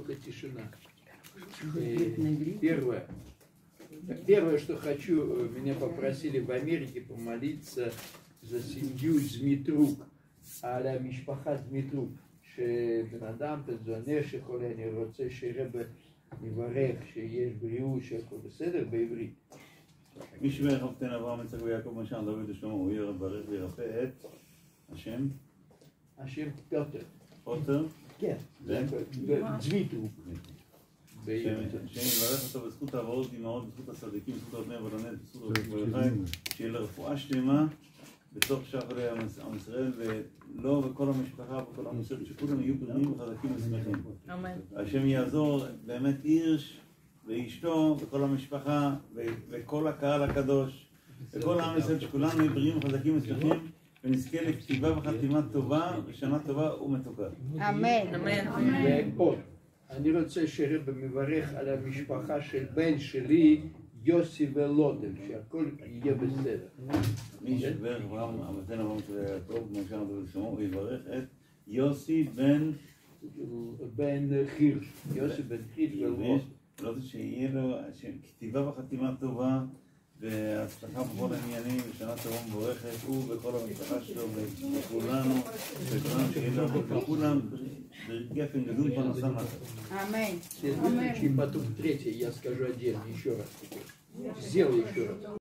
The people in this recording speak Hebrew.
минута тишина. Первое, что хочу, меня попросили в Америке помолиться за семью Змитрук, аля Мишпаха Змитрук, שבן אדם תזונה שחולה, אני רוצה שרב מברך שיש בריאות, שהכל בסדר בעברית. מי שברך אבותינו אברהם יצחק ויעקב משה דוד ושלמה הוא יברך וירפא את השם? השם פיוטר. פיוטר? כן. זמיטרוק. השם יברך אותו בזכות העברות דמעות, בזכות הצדיקים, בזכות האבני ולנט, בזכות הרבים ולחיים, שיהיה לרפואה שלמה בתוך שחרי עם ישראל ולא וכל המשפחה וכל עם ישראל, שכולם יהיו בריאים וחזקים ושמחים. אמן. השם יעזור באמת הירש ואשתו וכל המשפחה וכל הקהל הקדוש וכל עם ישראל, שכולנו יהיו בריאים וחזקים ושמחים ונזכה לכתיבה וחתימה טובה ושנה טובה ומתוקה. אמן. אמן. ועוד, אני רוצה שרב מברך על המשפחה של בן שלי יוסי ולוטם, שהכל יהיה בסדר. מי שברך אברהם, אבותינו אברהם ויעקב משה דוד ושלמה, הוא יברך את יוסי בן חירש. יוסי בן חירש ולוטם. ולוטם שיהיה לו כתיבה וחתימה טובה והצלחה בכל העניינים ושנה טובה מבורכת, הוא וכל המשפחה שלו וכולנו שיהיה לו וכולם גפן גדול פרנסה נחת. אמן. И потом третье я скажу отдельно еще раз. Сделай еще раз.